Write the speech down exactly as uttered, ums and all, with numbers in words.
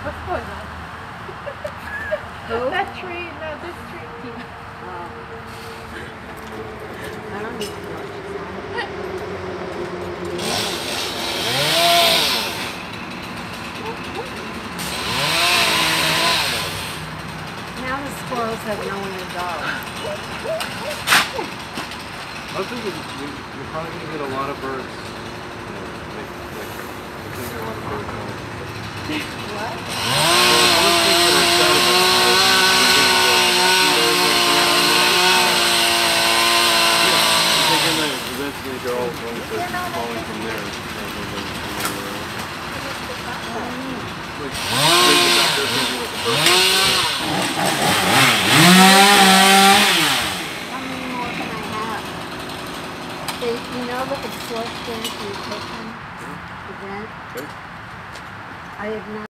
What's going on? Who? That tree, no, this tree. Oh. I don't need to know what she's on. Now the squirrels have nowhere to go. I think we, we, we're probably going to get a lot of birds. You know, like, like, I think there are a lot of birds on it. What? One of the things that I'm sad about is we're getting the mosquitoes and yeah, I'm thinking that eventually they're all going to start falling from there rather than from anywhere else. Like, they get back there thinking with the birds. You know, look at source stamps in the kitchen. The vent. Okay. I have not.